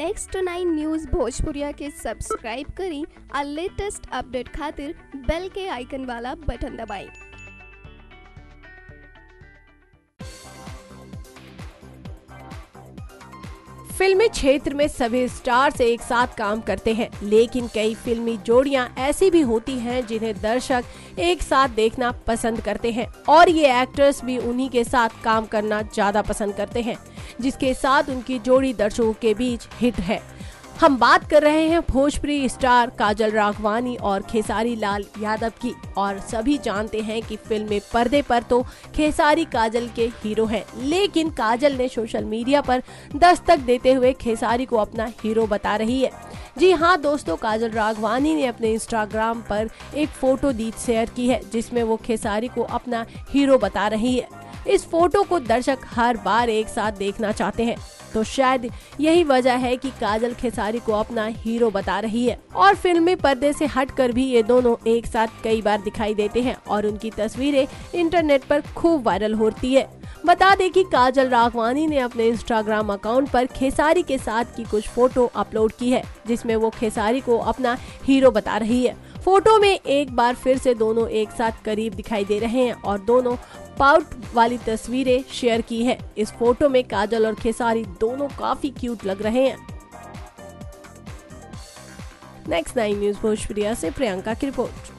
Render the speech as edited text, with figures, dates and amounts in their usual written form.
Next 9 news भोजपुरिया के subscribe करी और लेटेस्ट अपडेट खातिर बेल के आइकन वाला बटन दबाएं। फिल्मी क्षेत्र में सभी स्टार्स एक साथ काम करते हैं, लेकिन कई फिल्मी जोड़ियां ऐसी भी होती हैं जिन्हें दर्शक एक साथ देखना पसंद करते हैं और ये एक्टर्स भी उन्हीं के साथ काम करना ज्यादा पसंद करते हैं जिसके साथ उनकी जोड़ी दर्शकों के बीच हिट है। हम बात कर रहे हैं भोजपुरी स्टार काजल राघवानी और खेसारी लाल यादव की। और सभी जानते हैं कि फिल्मी पर्दे पर तो खेसारी काजल के हीरो हैं, लेकिन काजल ने सोशल मीडिया पर दस्तक देते हुए खेसारी को अपना हीरो बता रही है। जी हाँ दोस्तों, काजल राघवानी ने अपने इंस्टाग्राम पर एक फोटो शेयर की है जिसमें वो खेसारी को अपना हीरो बता रही है। इस फोटो को दर्शक हर बार एक साथ देखना चाहते हैं, तो शायद यही वजह है कि काजल खेसारी को अपना हीरो बता रही है। और फिल्मी पर्दे से हटकर भी ये दोनों एक साथ कई बार दिखाई देते हैं और उनकी तस्वीरें इंटरनेट पर खूब वायरल होती है। बता दें कि काजल राघवानी ने अपने इंस्टाग्राम अकाउंट पर खेसारी के साथ की कुछ फोटो अपलोड की है जिसमें वो खेसारी को अपना हीरो बता रही है। फोटो में एक बार फिर से दोनों एक साथ करीब दिखाई दे रहे हैं और दोनों पाउट वाली तस्वीरें शेयर की है। इस फोटो में काजल और खेसारी दोनों काफी क्यूट लग रहे हैं। नेक्स्ट 9 न्यूज़ भोजपुरिया से प्रियंका की रिपोर्ट।